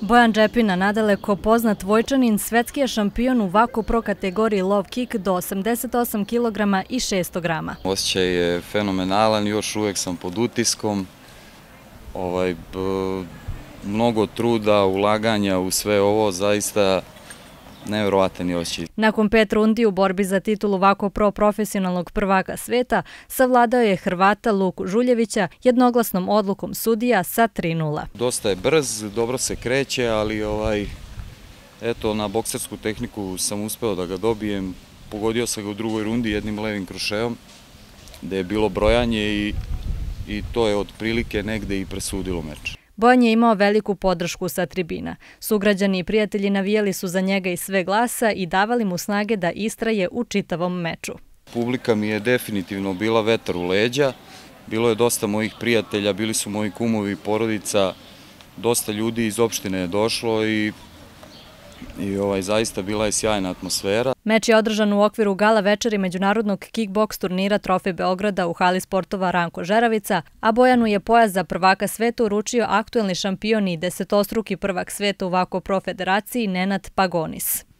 Bojan Džepina, nadaleko poznat Vojčanin, svetski je šampion u Vako Pro kategoriji low kick do 88 kg i 600 grama. Osjećaj je fenomenalan, još uvek sam pod utiskom. Mnogo truda, ulaganja u sve ovo, zaista nevjerovatan je osjećaj. Nakon 5 rundi u borbi za titulu Vako Pro profesionalnog prvaka sveta, savladao je Hrvata Luku Žuljevića jednoglasnom odlukom sudija sa 3:0. Dosta je brz, dobro se kreće, ali eto, na boksersku tehniku sam uspeo da ga dobijem. Pogodio sam ga u drugoj rundi jednim levim krušeom, gde je bilo brojanje i to je otprilike negde i presudilo meč. Bojan je imao veliku podršku sa tribina. Sugrađani i prijatelji navijali su za njega iz sve glasa i davali mu snage da istraje u čitavom meču. Publika mi je definitivno bila vetar u leđa. Bilo je dosta mojih prijatelja, bili su moji kumovi, porodica, dosta ljudi iz opštine je došlo i zaista bila je sjajna atmosfera. Meč je održan u okviru gala večeri međunarodnog kickboks turnira Trofej Beograda u hali sportova Ranko Žeravica, a Bojanu je pojas za prvaka sveta uručio aktuelni šampion i desetostruki prvak sveta u Vako Pro federaciji Nenad Pagonis.